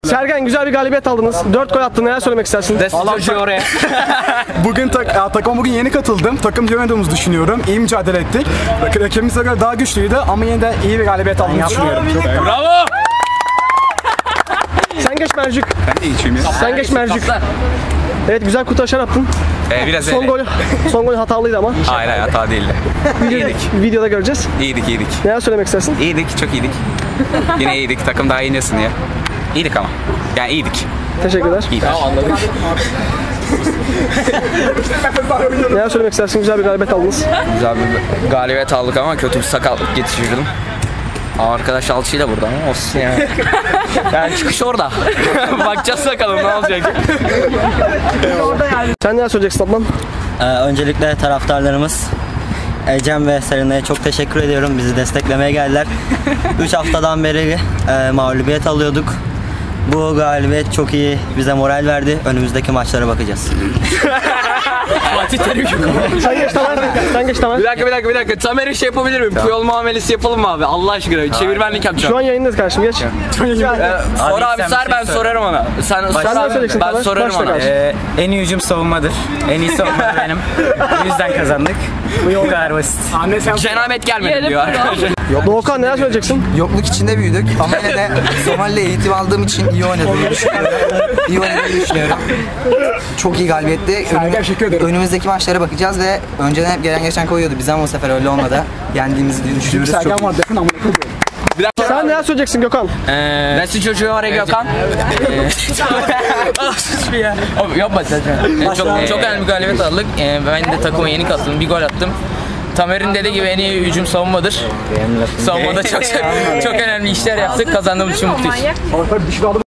Sergen güzel bir galibiyet aldınız. 4 gol attın. Neler söylemek istersin? Çocuğu oraya. Bugün takıma bugün yeni katıldım. Takım iyi oynadığımızı düşünüyorum. İyi mücadele ettik. Rakibimize göre daha güçlüydü ama yine de iyi bir galibiyet aldığımızı düşünüyorum. Bravo. Sen geç Mercük. Ben de içeyim ya. Sen geç Mercük. Evet güzel kurtarışlar yaptın. Biraz Son gol hatalıydı ama. Hayır hata değildi. Videoda göreceğiz. İyiydik. Neler söylemek istersin? İyiydik, çok iyiydik. Yine iyiydik. Takım daha iyi oynasın diye. İyiydik ama. Yani iyiydik. Teşekkürler. İyiydik. Neler söylemek istersin? Güzel bir galibiyet aldınız. Güzel bir galibiyet aldık ama kötü bir sakatlık geçirdim. Arkadaş alçıyla burada ama olsun yani. Yani çıkış orada. Bakacağız bakalım ne olacak. Sen neler söyleyeceksin Adnan? Öncelikle taraftarlarımız Ecem ve Serena'ya çok teşekkür ediyorum. Bizi desteklemeye geldiler. 3 haftadan beri mağlubiyet alıyorduk. Bu galibiyet çok iyi bize moral verdi. Önümüzdeki maçlara bakacağız. Sen geç Tamer. Bir dakika. Tamer'e şey yapabilir miyim? Puyol muamelesi yapalım mı abi? Allah aşkına. Çevirmenlik yapacağım. Şu an yayındayız kardeşim geç. Sor abi sor ben sorarım ona. Sen ne söyleyeceksin ben Tamer? sorarım Başla ona. kardeşim. En iyi hücum savunmadır. En iyi savunma benim. Bu yüzden kazandık. Bu kadar basit. Cenabet gelmedi diyor arkadaşlar. Doğukan neler söyleyeceksin? Yokluk içinde büyüdük ama yine de Somali'yle eğitim aldığım için iyi oynadığımı düşünüyorum. İyi oynadığımı düşünüyorum. Çok iyi galibiyetti. Önümüzdeki maçlara bakacağız ve önceden hep gelen geçen koyuyordu. Biz ama bu sefer öyle olmadı. Yendiğimizi düşünüyoruz. Çok iyi. Sen neler söyleyeceksin Gökhan? Nasıl çocuğu oraya Gökhan? Yapma sen. Çok önemli bir galibiyet aldık. Ben de takıma yeni katıldım. Bir gol attım. Tamer'in dediği gibi en iyi hücum savunmadır. Savunmada çok önemli işler yaptık. Kazandığımız için mutluyuz.